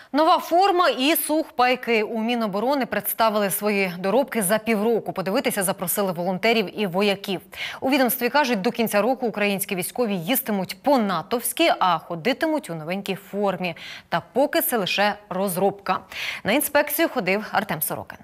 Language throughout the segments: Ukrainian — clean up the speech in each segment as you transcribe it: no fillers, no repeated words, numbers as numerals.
Нова форма і сухпайки. У Міноборони представили свої доробки за півроку. Подивитися запросили волонтерів і вояків. У відомстві кажуть, до кінця року українські військові їстимуть по-натовськи, а ходитимуть у новенькій формі. Та поки це лише розробка. На інспекцію ходив Артем Сорокин.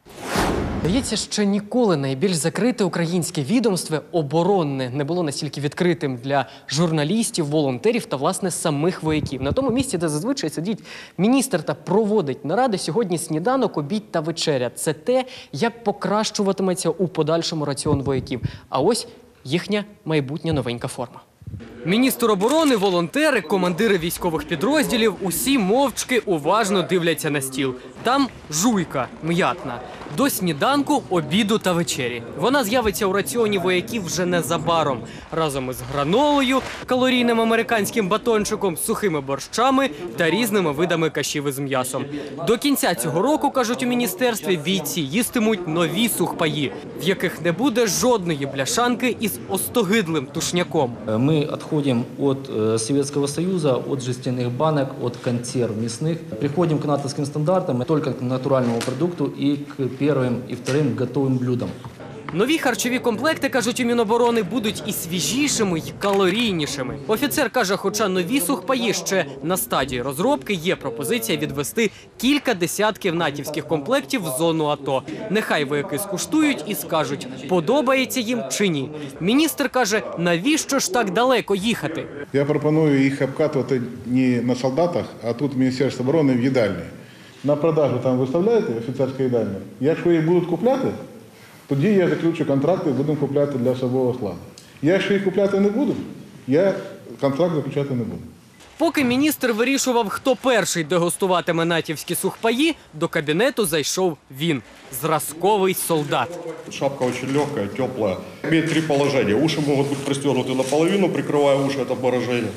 Здається, ще ніколи найбільш закрите українське відомство оборонне не було настільки відкритим для журналістів, волонтерів та, власне, самих вояків. На тому місці, де зазвичай сидить міністр та проводить наради, сьогодні сніданок, обід та вечеря. Це те, як покращуватиметься у подальшому раціон вояків. А ось їхня майбутня новенька форма. Міністр оборони, волонтери, командири військових підрозділів – усі мовчки уважно дивляться на стіл. Там жуйка м'ятна. До сніданку, обіду та вечері. Вона з'явиться у раціоні вояків вже незабаром. Разом із гранолою, калорійним американським батончиком, сухими борщами та різними видами кашів із м'ясом. До кінця цього року, кажуть у міністерстві, бійці їстимуть нові сухпаї, в яких не буде жодної бляшанки із остогидлим тушняком. Мы отходим от Советского Союза, от жестяных банок, от консерв мясных. Приходим к натовским стандартам, только к натуральному продукту и к первым и вторым готовым блюдам. Нові харчові комплекти, кажуть у Міноборони, будуть і свіжішими, і калорійнішими. Офіцер каже, хоча нові сухпаї ще на стадії розробки, є пропозиція відвести кілька десятків натівських комплектів в зону АТО. Нехай вояки скуштують і скажуть, подобається їм чи ні. Міністр каже, навіщо ж так далеко їхати? Я пропоную їх обкатувати не на солдатах, а тут в Міністерстві оборони в їдальні. На продажу там виставляєте офіцерська їдальня. Якщо їх будуть купляти, тоді я заключу контракти і будемо купляти для особового складу. Якщо їх купляти не буду, я контракт заключати не буду. Поки міністр вирішував, хто перший дегустуватиме натівські сухпаї, до кабінету зайшов він – зразковий солдат. Шапка очень легкая, теплая. Имеет 3 положения. Уши могут быть пристегнуты наполовину, прикрывая уши от обморожения.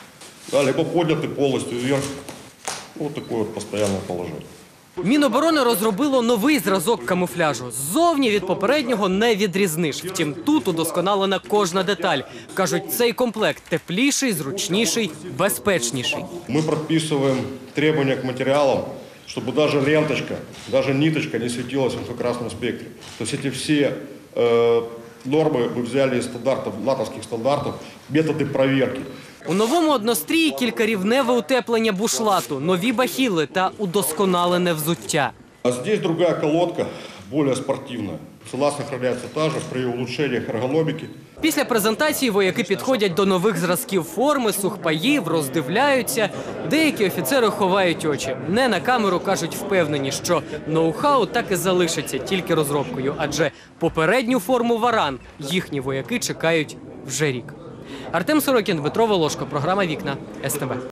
Либо подняты полностью вверх. Вот такое вот постоянное положение. Міноборони розробило новий зразок камуфляжу. Ззовні від попереднього не відрізниш. Втім, тут удосконалена кожна деталь. Кажуть, цей комплект тепліший, зручніший, безпечніший. Мы прописываем требования к материалам, чтобы даже ленточка, даже ниточка не светилась в инфракрасном спектре. То есть эти все нормы мы взяли из стандартов, натовских стандартов, методы проверки. У новому однострії кількарівневе утеплення бушлату, нові бахіли та удосконалене взуття. А здесь другая колодка, более спортивная. Цела сохраняется та же при улучшениях эргономики. Після презентації вояки підходять до нових зразків форми, сухпаїв, роздивляються. Деякі офіцери ховають очі. Не на камеру, кажуть, впевнені, що ноу-хау так і залишиться тільки розробкою. Адже попередню форму «Варан» їхні вояки чекають вже рік. Артем Сорокін, Дмитро Волошко, програма «Вікна», СТБ.